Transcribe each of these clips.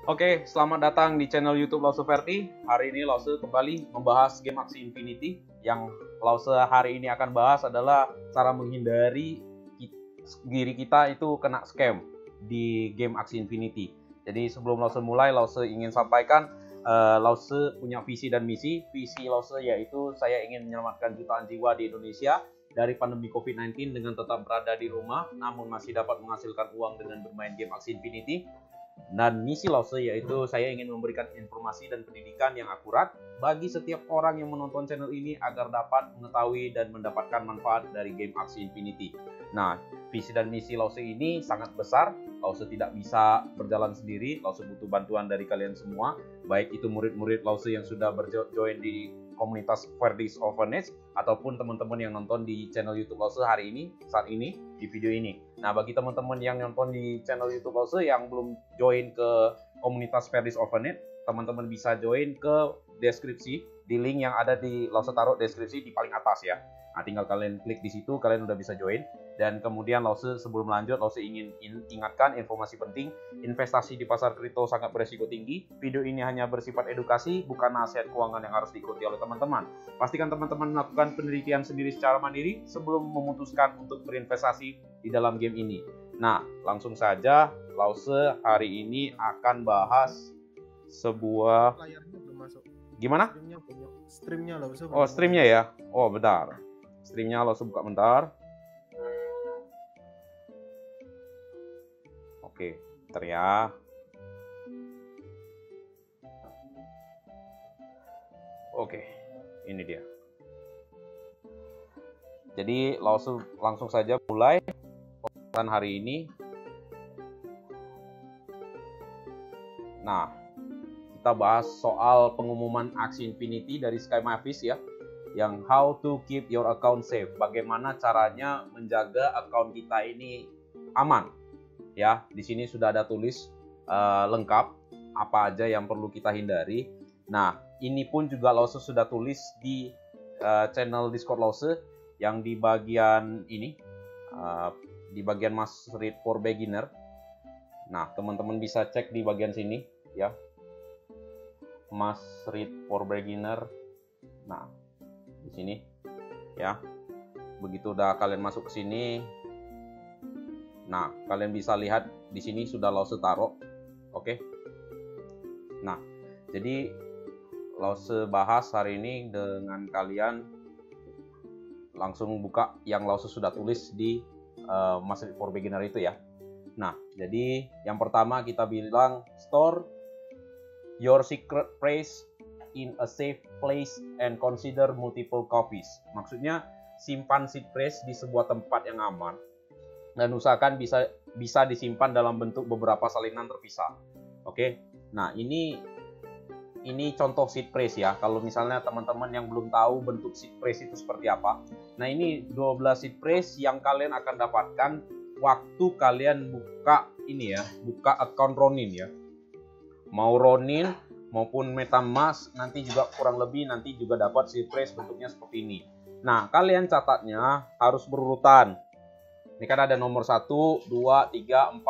Oke, selamat datang di channel YouTube Lause Verti. Hari ini Lause kembali membahas game Axie Infinity. Yang Lause hari ini akan bahas adalah cara menghindari diri kita itu kena scam di game Axie Infinity. Jadi sebelum Lause mulai, Lause ingin sampaikan Lause punya visi dan misi. Visi Lause yaitu saya ingin menyelamatkan jutaan jiwa di Indonesia dari pandemi COVID-19 dengan tetap berada di rumah, namun masih dapat menghasilkan uang dengan bermain game Axie Infinity. Dan misi Lause yaitu saya ingin memberikan informasi dan pendidikan yang akurat bagi setiap orang yang menonton channel ini agar dapat mengetahui dan mendapatkan manfaat dari game Axie Infinity. Nah, visi dan misi Lause ini sangat besar. Lause tidak bisa berjalan sendiri. Lause butuh bantuan dari kalian semua, baik itu murid-murid Lause yang sudah berjoin di komunitas Verdi's Orphanage ataupun teman-teman yang nonton di channel YouTube Lause hari ini, saat ini, di video ini. Nah, bagi teman-teman yang nonton di channel YouTube Lause yang belum join ke komunitas Verdi's Orphanage, teman-teman bisa join ke deskripsi, di link yang ada di Lause taruh deskripsi di paling atas ya. Nah, tinggal kalian klik di situ, kalian udah bisa join. Dan kemudian Lause sebelum lanjut, Lause ingin ingatkan informasi penting, investasi di pasar kripto sangat beresiko tinggi. Video ini hanya bersifat edukasi, bukan nasihat keuangan yang harus diikuti oleh teman-teman. Pastikan teman-teman melakukan penelitian sendiri secara mandiri sebelum memutuskan untuk berinvestasi di dalam game ini. Nah, langsung saja Lause hari ini akan bahas sebuah... Layarnya belum masuk. Gimana? Streamnya Lause. Oh, streamnya ya? Oh, bentar. Streamnya Lause buka bentar. Oke, bentar ya. Oke, ini dia. Jadi langsung saja mulai pembahasan hari ini. Nah, kita bahas soal pengumuman Axie Infinity dari Sky Mavis ya, yang how to keep your account safe. Bagaimana caranya menjaga account kita ini aman. Ya, di sini sudah ada tulis lengkap apa aja yang perlu kita hindari. Nah, ini pun juga Lause sudah tulis di channel Discord Lause yang di bagian ini, di bagian Must Read for Beginner. Nah, teman-teman bisa cek di bagian sini ya, Must Read for Beginner. Nah, di sini ya. Begitu udah kalian masuk ke sini, nah, kalian bisa lihat di sini sudah Lause taruh. Oke. Nah, jadi Lause bahas hari ini dengan kalian, langsung buka yang Lause sudah tulis di Must Read for Beginner itu ya. Nah, jadi yang pertama kita bilang store your secret phrase in a safe place and consider multiple copies. Maksudnya simpan seed phrase di sebuah tempat yang aman dan usahakan bisa disimpan dalam bentuk beberapa salinan terpisah. Oke. Nah, ini contoh seed phrase ya. Kalau misalnya teman-teman yang belum tahu bentuk seed phrase itu seperti apa. Nah, ini 12 seed phrase yang kalian akan dapatkan waktu kalian buka ini ya, buka account Ronin ya. Mau Ronin maupun MetaMask nanti juga kurang lebih nanti juga dapat seed phrase bentuknya seperti ini. Nah, kalian catatnya harus berurutan. Ini kan ada nomor 1, 2, 3, 4, 5, 6, 7,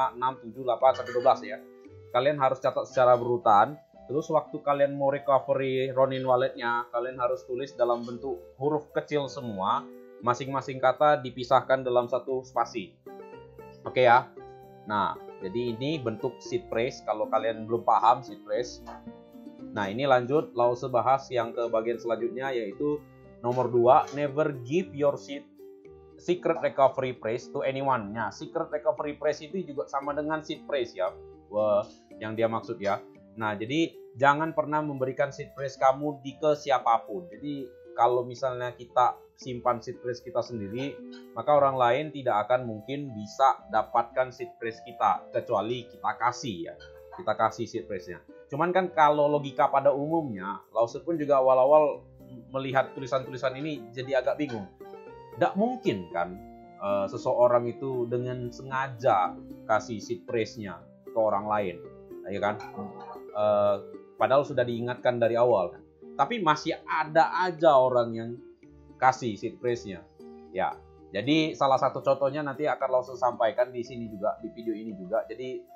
8, sampai 12 ya. Kalian harus catat secara berurutan. Terus waktu kalian mau recovery Ronin walletnya, kalian harus tulis dalam bentuk huruf kecil semua. Masing-masing kata dipisahkan dalam satu spasi. Oke ya. Nah, jadi ini bentuk seed phrase kalau kalian belum paham seed phrase. Nah, ini lanjut Lause bahas yang ke bagian selanjutnya yaitu nomor 2, never give your secret recovery phrase to anyone. Nah, secret recovery phrase itu juga sama dengan seed phrase ya. Yang dia maksud ya. Nah, jadi jangan pernah memberikan seed phrase kamu ke siapapun. Jadi kalau misalnya kita simpan seed phrase kita sendiri, maka orang lain tidak akan mungkin bisa dapatkan seed phrase kita kecuali kita kasih ya. Kita kasih seed phrase-nya. Cuman kan kalau logika pada umumnya, Lause pun juga awal-awal melihat tulisan-tulisan ini jadi agak bingung. Tidak mungkin kan seseorang itu dengan sengaja kasih seed phrase-nya ke orang lain, ya kan? Padahal sudah diingatkan dari awal kan. Tapi masih ada aja orang yang kasih seed phrase-nya. Ya, jadi salah satu contohnya nanti akan Lause sampaikan di sini juga, di video ini juga. Jadi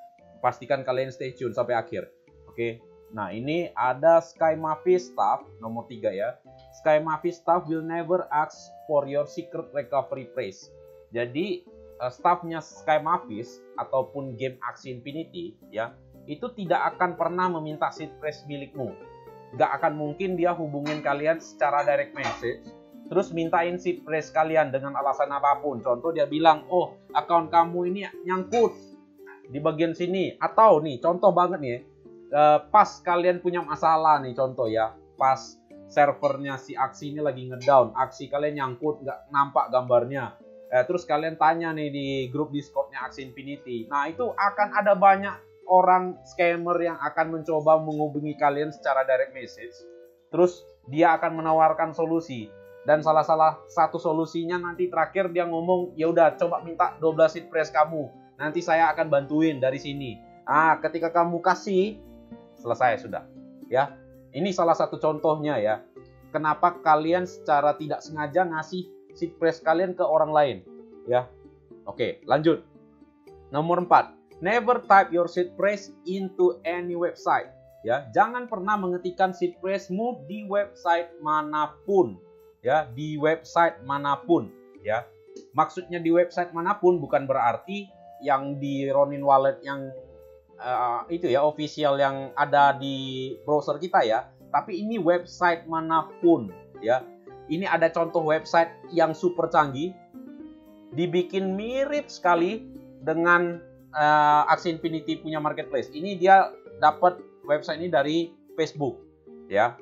pastikan kalian stay tune sampai akhir. Oke. Nah, ini ada Sky Mafia staff nomor 3 ya. Sky Mafia staff will never ask for your secret recovery phrase. Jadi staffnya Sky Mafia ataupun game Axie Infinity ya, itu tidak akan pernah meminta seed phrase milikmu. Gak akan mungkin dia hubungin kalian secara direct message terus mintain seed phrase kalian dengan alasan apapun. Contoh dia bilang, oh akun kamu ini nyangkut di bagian sini, atau nih contoh banget nih, pas kalian punya masalah nih, contoh ya, pas servernya si Axie ini lagi ngedown, Axie kalian nyangkut, nggak nampak gambarnya, terus kalian tanya nih di grup Discordnya Axie Infinity. Nah, itu akan ada banyak orang scammer yang akan mencoba menghubungi kalian secara direct message, terus dia akan menawarkan solusi. Dan salah satu solusinya nanti terakhir dia ngomong, ya udah coba minta 12 seed phrase kamu, nanti saya akan bantuin dari sini. Ketika kamu kasih, selesai sudah. Ya, ini salah satu contohnya ya. Kenapa kalian secara tidak sengaja ngasih seed phrase kalian ke orang lain? Ya, oke, lanjut. Nomor 4, never type your seed phrase into any website. Ya, jangan pernah mengetikkan seed phrase-mu di website manapun. Ya, di website manapun. Ya, maksudnya di website manapun bukan berarti yang di Ronin Wallet yang itu ya, official yang ada di browser kita ya, tapi ini website manapun ya. Ini ada contoh website yang super canggih, dibikin mirip sekali dengan Axie Infinity punya marketplace. Ini dia dapat website ini dari Facebook ya.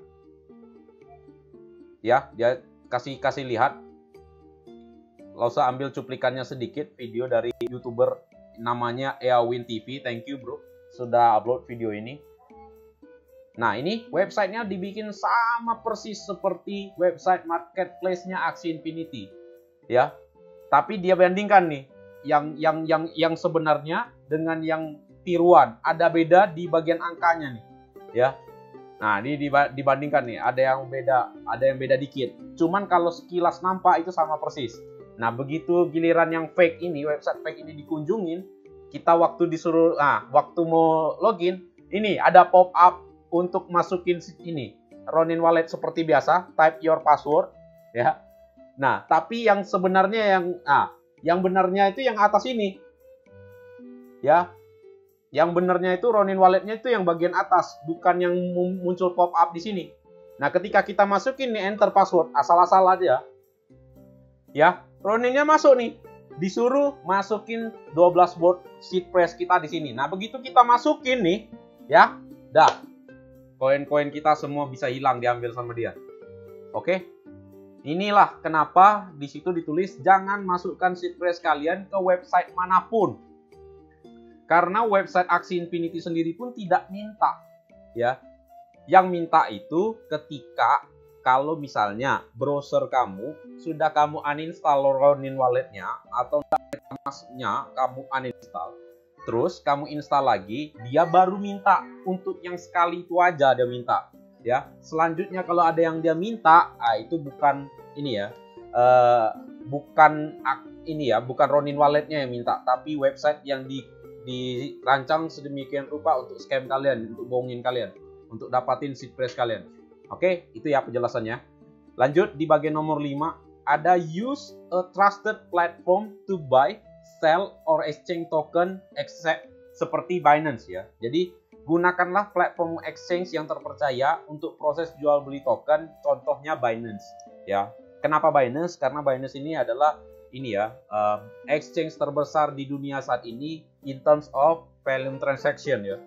Ya, dia kasih lihat. Lo usah ambil cuplikannya sedikit, video dari YouTuber namanya Eawin TV. Thank you bro, sudah upload video ini. Nah, ini websitenya dibikin sama persis seperti website marketplace-nya Axie Infinity. Ya. Tapi dia bandingkan nih yang sebenarnya dengan yang tiruan. Ada beda di bagian angkanya nih. Ya. Nah, ini dibandingkan nih, ada yang beda dikit. Cuman kalau sekilas nampak itu sama persis. Nah, begitu giliran yang fake ini, website fake ini dikunjungin, kita waktu disuruh, waktu mau login, ini ada pop up untuk masukin ini Ronin Wallet seperti biasa, type your password, ya. Nah, tapi yang sebenarnya yang benarnya itu yang atas ini, ya. Yang benarnya itu Ronin Walletnya itu yang bagian atas, bukan yang muncul pop up di sini. Nah, ketika kita masukin nih enter password, asal-asal aja, ya, Roninnya masuk nih. Disuruh masukin 12 word seed phrase kita di sini. Nah, begitu kita masukin nih, ya, dah. Koin-koin kita semua bisa hilang, diambil sama dia. Oke? Inilah kenapa di situ ditulis jangan masukkan seed phrase kalian ke website manapun. Karena website Axie Infinity sendiri pun tidak minta, ya. Yang minta itu ketika kalau misalnya browser kamu sudah kamu uninstall Ronin Wallet-nya atau masnya kamu uninstall, terus kamu install lagi, dia baru minta untuk yang sekali itu aja dia minta, ya. Selanjutnya kalau ada yang dia minta, itu bukan ini ya, bukan Ronin Wallet-nya yang minta, tapi website yang dirancang sedemikian rupa untuk scam kalian, untuk bohongin kalian, untuk dapatin seed phrase kalian. Oke, itu ya penjelasannya. Lanjut di bagian nomor 5, ada use a trusted platform to buy, sell, or exchange token except seperti Binance ya. Jadi gunakanlah platform exchange yang terpercaya untuk proses jual beli token, contohnya Binance ya. Kenapa Binance? Karena Binance ini adalah exchange terbesar di dunia saat ini in terms of volume transaction ya.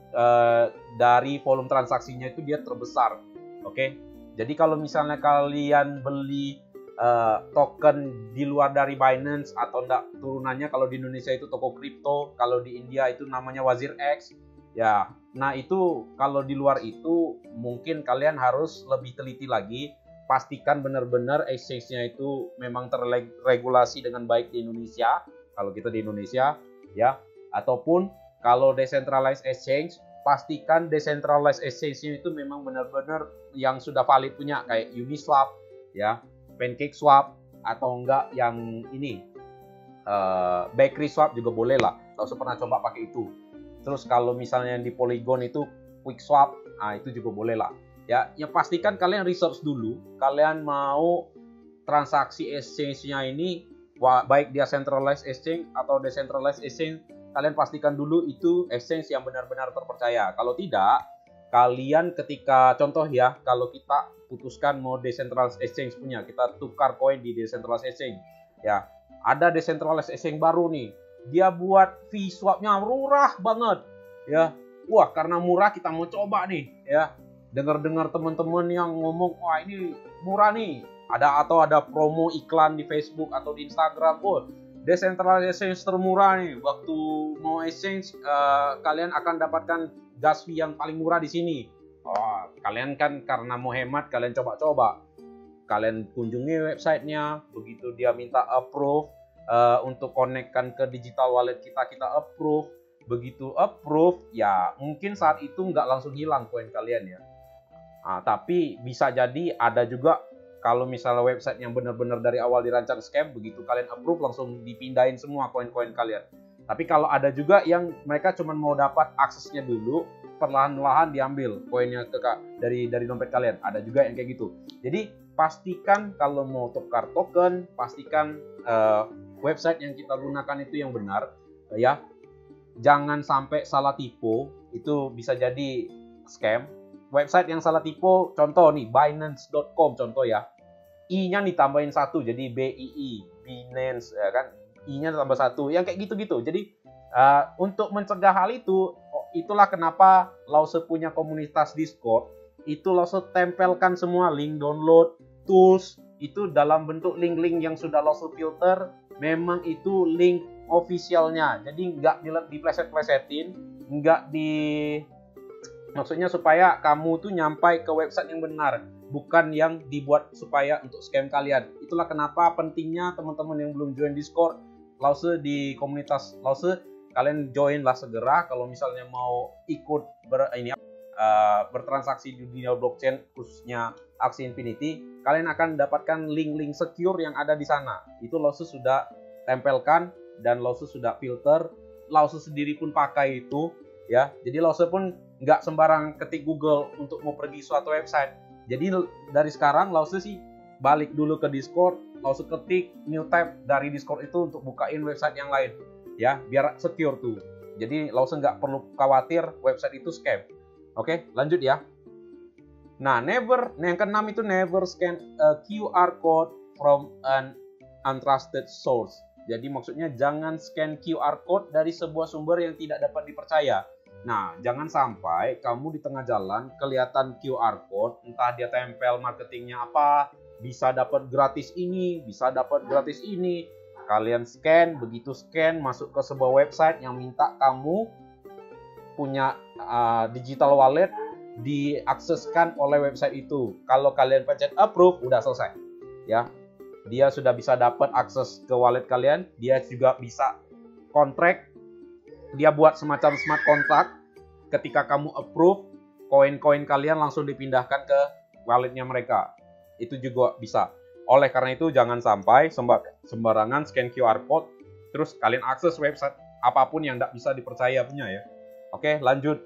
Dari volume transaksinya itu dia terbesar. Oke. Jadi kalau misalnya kalian beli token di luar dari Binance atau enggak turunannya, kalau di Indonesia itu toko kripto, kalau di India itu namanya Wazir X ya. Nah, itu kalau di luar itu mungkin kalian harus lebih teliti lagi. Pastikan benar-benar exchange-nya itu memang terregulasi dengan baik di Indonesia, kalau kita di Indonesia ya. Ataupun kalau decentralized exchange, pastikan decentralized exchange-nya itu memang benar-benar yang sudah valid punya, kayak Uniswap ya, PancakeSwap, atau enggak yang ini Bakery Swap juga boleh lah. Kalau saya pernah coba pakai itu Terus kalau misalnya yang di Polygon itu quick swap, nah itu juga boleh lah. Ya, yang pastikan kalian research dulu, kalian mau transaksi exchange-nya ini baik dia centralized exchange atau decentralized exchange, kalian pastikan dulu itu exchange yang benar-benar terpercaya. Kalau tidak, kalian ketika contoh ya, kalau kita putuskan mau decentralized exchange punya, kita tukar koin di decentralized exchange, ya ada decentralized exchange baru nih, dia buat fee swapnya murah banget, ya wah karena murah kita mau coba nih, ya dengar-dengar teman-teman yang ngomong wah ini murah nih, ada promo iklan di Facebook atau di Instagram, oh decentralized exchange termurah nih, waktu mau exchange kalian akan dapatkan gas fee yang paling murah di sini. Oh, kalian kan karena mau hemat, kalian coba-coba. Kalian kunjungi websitenya, begitu dia minta approve untuk connect-kan ke digital wallet kita approve. Begitu approve, ya mungkin saat itu nggak langsung hilang koin kalian ya. Tapi bisa jadi ada juga kalau misalnya website yang benar-benar dari awal dirancang scam, begitu kalian approve langsung dipindahin semua koin-koin kalian. Tapi kalau ada juga yang mereka cuma mau dapat aksesnya dulu, perlahan-lahan diambil koinnya dari dompet kalian. Ada juga yang kayak gitu. Jadi pastikan kalau mau tukar token, pastikan website yang kita gunakan itu yang benar, ya. Jangan sampai salah tipu, itu bisa jadi scam. Website yang salah tipu, contoh nih Binance.com contoh ya. I-nya ditambahin 1 jadi BII, Binance ya kan. I-nya tambah 1, yang kayak gitu-gitu. Jadi untuk mencegah hal itu, itulah kenapa Lause punya komunitas Discord. Itu Lause tempelkan semua link download, tools, itu dalam bentuk link-link yang sudah Lause filter. Memang itu link officialnya, jadi nggak dipleset-plesetin, nggak maksudnya supaya kamu tuh nyampai ke website yang benar, bukan yang dibuat supaya untuk scam kalian. Itulah kenapa pentingnya teman-teman yang belum join Discord Lause di komunitas Lause, kalian join lah segera. Kalau misalnya mau ikut bertransaksi di dunia blockchain khususnya Axie Infinity, kalian akan dapatkan link-link secure yang ada di sana. Itu Lause sudah tempelkan dan Lause sudah filter. Lause sendiri pun pakai itu ya. Jadi Lause pun nggak sembarang ketik Google untuk mau pergi suatu website. Jadi dari sekarang Lause sih balik dulu ke Discord, Lause ketik new tab dari Discord itu untuk bukain website yang lain ya, biar secure tuh. Jadi Lause nggak perlu khawatir website itu scam. Oke, lanjut ya. Nah, yang keenam itu never scan a QR code from an untrusted source. Jadi maksudnya jangan scan QR code dari sebuah sumber yang tidak dapat dipercaya. Nah, jangan sampai kamu di tengah jalan kelihatan QR code, entah dia tempel marketingnya apa, bisa dapat gratis ini, bisa dapat gratis ini. Kalian scan, begitu scan masuk ke sebuah website yang minta kamu punya digital wallet, diakseskan oleh website itu. Kalau kalian pencet approve, udah selesai. Ya, dia sudah bisa dapat akses ke wallet kalian. Dia juga bisa kontrak. Dia buat semacam smart contract. Ketika kamu approve, koin-koin kalian langsung dipindahkan ke walletnya mereka. Itu juga bisa. Oleh karena itu jangan sampai sembarangan scan QR code terus kalian akses website apapun yang tidak bisa dipercaya punya ya. Oke, lanjut.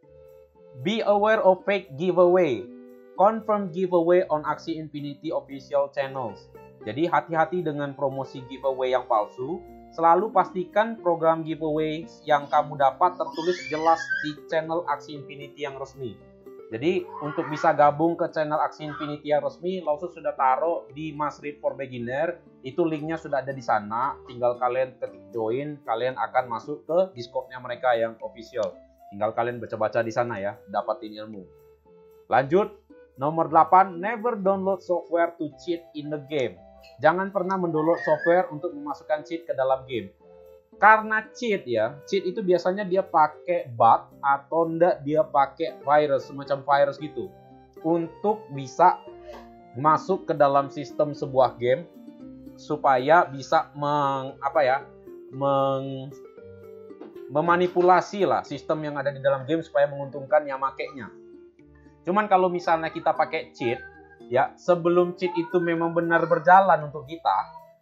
Be aware of fake giveaway. Confirm giveaway on Axie Infinity official channels. Jadi hati-hati dengan promosi giveaway yang palsu. Selalu pastikan program giveaway yang kamu dapat tertulis jelas di channel Axie Infinity yang resmi. Jadi untuk bisa gabung ke channel Axie Infinity yang resmi, Lause sudah taruh di Mas Read for Beginner. Itu linknya sudah ada di sana. Tinggal kalian ketik join, kalian akan masuk ke Discord-nya mereka yang official. Tinggal kalian baca-baca di sana ya, dapatin ilmu. Lanjut, nomor 8, never download software to cheat in the game. Jangan pernah mendownload software untuk memasukkan cheat ke dalam game. Karena cheat itu biasanya dia pakai bug atau enggak dia pakai virus, semacam virus gitu. Untuk bisa masuk ke dalam sistem sebuah game supaya bisa memanipulasi lah sistem yang ada di dalam game supaya menguntungkan yang makainya. Cuman kalau misalnya kita pakai cheat, ya sebelum cheat itu memang benar berjalan untuk kita,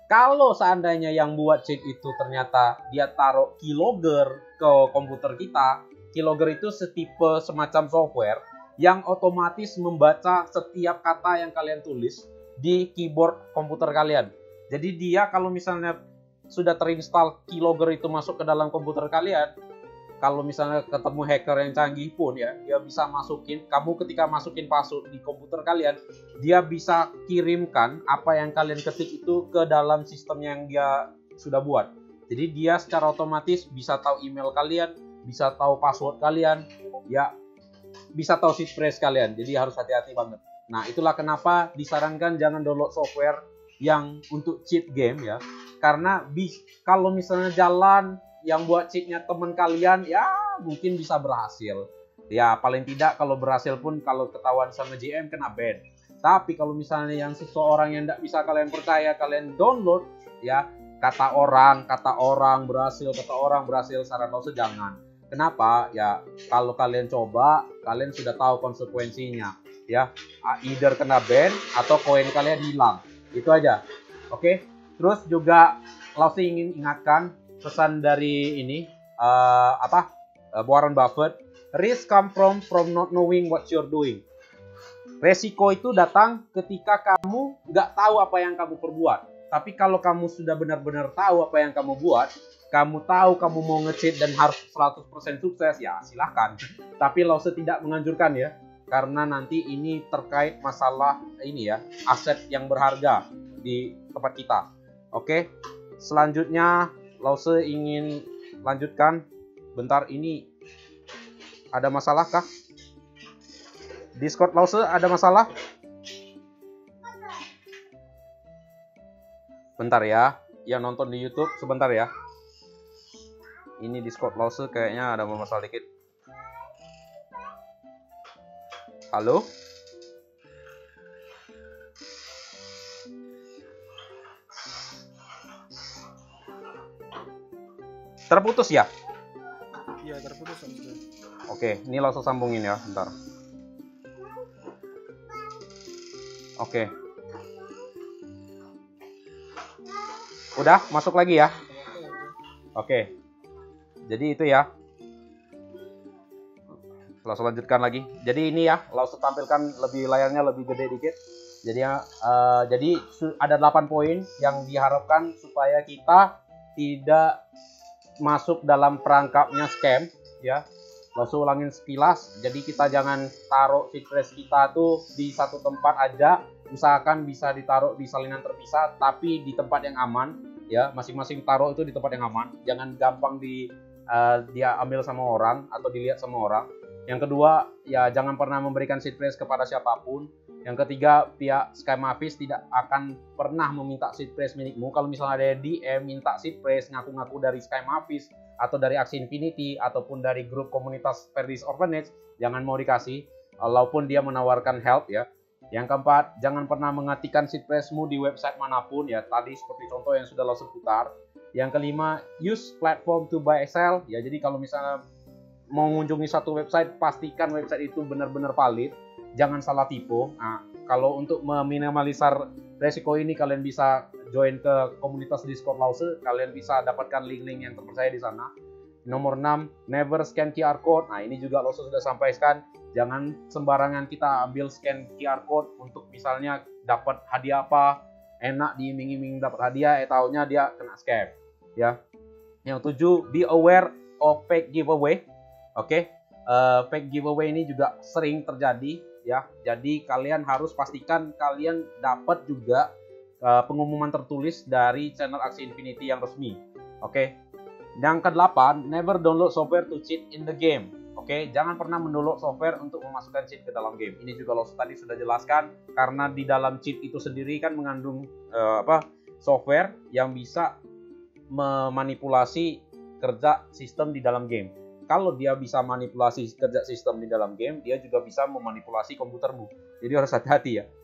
Kalau seandainya yang buat cheat itu ternyata dia taruh keylogger ke komputer kita, keylogger itu setipe semacam software yang otomatis membaca setiap kata yang kalian tulis di keyboard komputer kalian. Jadi dia kalau misalnya sudah terinstall keylogger itu masuk ke dalam komputer kalian, kalau misalnya ketemu hacker yang canggih pun ya, dia bisa masukin, kamu ketika masukin password di komputer kalian, dia bisa kirimkan apa yang kalian ketik itu ke dalam sistem yang dia sudah buat. Jadi dia secara otomatis bisa tahu email kalian, bisa tahu password kalian, ya bisa tahu seed phrase kalian. Jadi harus hati-hati banget. Nah, itulah kenapa disarankan jangan download software yang untuk cheat game ya. Karena kalau misalnya jalan yang buat cheatnya teman kalian, ya mungkin bisa berhasil. Ya paling tidak kalau berhasil pun kalau ketahuan sama GM kena ban. Tapi kalau misalnya yang seseorang yang tidak bisa kalian percaya, kalian download ya, kata orang berhasil, saran Lause jangan. Kenapa? Ya kalau kalian coba, kalian sudah tahu konsekuensinya. Ya, either kena ban atau koin kalian hilang. Itu aja. Oke. Terus juga Lause ingin ingatkan pesan dari ini Warren Buffett, risk come from not knowing what you're doing. Resiko itu datang ketika kamu nggak tahu apa yang kamu perbuat. Tapi kalau kamu sudah benar-benar tahu apa yang kamu buat, kamu tahu kamu mau nge-cheat dan harus 100% sukses, ya silahkan. Tapi Lause tidak menganjurkan ya, karena nanti ini terkait masalah ini ya, aset yang berharga di tempat kita. Oke, selanjutnya Lause ingin lanjutkan. Bentar, ini ada masalah kah? Discord Lause ada masalah? Bentar ya. Yang nonton di YouTube sebentar ya. Ini Discord Lause kayaknya ada masalah dikit. Halo? Terputus ya? Iya, terputus Om. Oke, ini langsung sambungin ya, bentar. Oke. Udah, masuk lagi ya? Oke. Jadi itu ya. Langsung lanjutkan lagi. Jadi ini ya, langsung tampilkan lebih layarnya lebih gede dikit. Jadi ada 8 poin yang diharapkan supaya kita tidak masuk dalam perangkapnya scam ya. Langsung ulangin sekilas. Jadi kita jangan taruh seed phrase kita tuh di satu tempat aja. Usahakan bisa ditaruh di salinan terpisah tapi di tempat yang aman ya. Masing-masing taruh itu di tempat yang aman. Jangan gampang dia ambil sama orang atau dilihat sama orang. Yang kedua, ya jangan pernah memberikan seed phrase kepada siapapun. Yang ketiga, pihak Sky Mafis tidak akan pernah meminta seed phrase milikmu. Kalau misalnya ada DM minta seed phrase ngaku-ngaku dari Sky Mafis atau dari Axie Infinity ataupun dari grup komunitas Ferdis Orphanage, jangan mau dikasih walaupun dia menawarkan help ya. Yang keempat, jangan pernah mengetikkan seed phrase-mu di website manapun ya. Tadi seperti contoh yang sudah lo seputar. Yang kelima, use platform to buy sell ya. Jadi kalau misalnya mau mengunjungi satu website, pastikan website itu benar-benar valid. Jangan salah tipu. Nah, kalau untuk meminimalisir resiko ini, kalian bisa join ke komunitas Discord Lause. Kalian bisa dapatkan link-link yang terpercaya di sana. Nomor 6, never scan QR code. Nah, ini juga Lause sudah sampaikan. Jangan sembarangan kita ambil scan QR code untuk misalnya dapat hadiah apa. Enak diiming-iming dapat hadiah, taunya dia kena scam. Ya. Yang 7, be aware of fake giveaway. Oke. Fake giveaway ini juga sering terjadi ya. Jadi kalian harus pastikan kalian dapat juga pengumuman tertulis dari channel Axie Infinity yang resmi. Oke. Yang ke-8, never download software to cheat in the game. Oke, jangan pernah mendownload software untuk memasukkan cheat ke dalam game. Ini juga Lause tadi sudah jelaskan karena di dalam cheat itu sendiri kan mengandung software yang bisa memanipulasi kerja sistem di dalam game. Kalau dia bisa manipulasi kerja sistem di dalam game, dia juga bisa memanipulasi komputermu. Jadi harus hati-hati ya.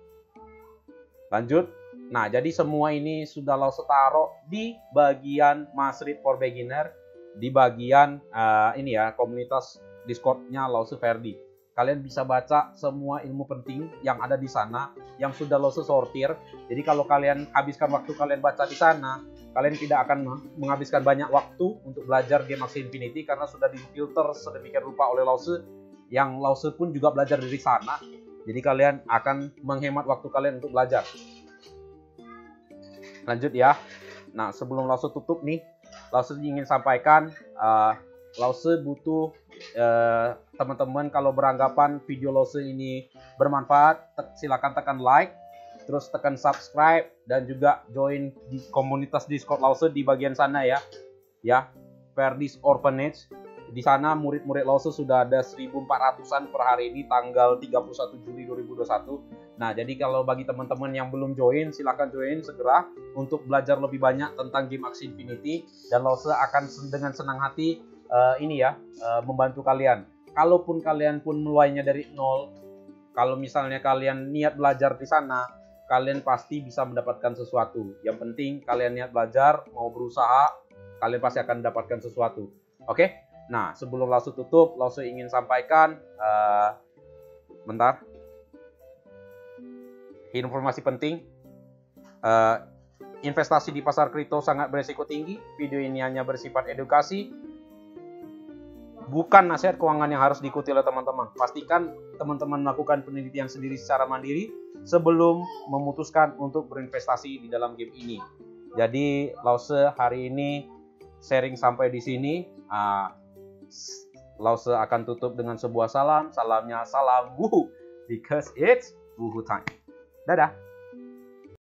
Lanjut. Nah, jadi semua ini sudah Lause taruh di bagian Masrid for Beginner, di bagian ini ya, komunitas Discord-nya Lause Ferdi. kalian bisa baca semua ilmu penting yang ada di sana yang sudah Lause sortir. Jadi kalau kalian habiskan waktu kalian baca di sana, kalian tidak akan menghabiskan banyak waktu untuk belajar game Axie Infinity karena sudah difilter sedemikian rupa oleh Lause, yang Lause pun juga belajar dari sana. Jadi kalian akan menghemat waktu kalian untuk belajar. Lanjut ya. Nah, sebelum Lause tutup nih, Lause ingin sampaikan, Lause butuh teman-teman kalau beranggapan video Lause ini bermanfaat, silakan tekan like, terus tekan subscribe, dan juga join di komunitas Discord Lause di bagian sana ya. Ya, Perdis Orphanage. Di sana murid-murid Lause sudah ada 1.400-an per hari ini tanggal 31 Juli 2021. Nah, jadi kalau bagi teman-teman yang belum join, silakan join segera untuk belajar lebih banyak tentang game Axie Infinity, dan Lause akan dengan senang hati membantu kalian. Kalaupun kalian pun mulainya dari nol, kalau misalnya kalian niat belajar di sana, kalian pasti bisa mendapatkan sesuatu. Yang penting kalian niat belajar, mau berusaha, kalian pasti akan mendapatkan sesuatu. Oke? Nah, sebelum Lause tutup, Lause ingin sampaikan informasi penting. Investasi di pasar kripto sangat berisiko tinggi. Video ini hanya bersifat edukasi, bukan nasihat keuangan yang harus diikuti oleh teman-teman. Pastikan teman-teman melakukan penelitian sendiri secara mandiri sebelum memutuskan untuk berinvestasi di dalam game ini. Jadi Lause hari ini sharing sampai di sini. Lause akan tutup dengan sebuah salam. Salamnya salam wuhu, because it's wuhu time. Dadah.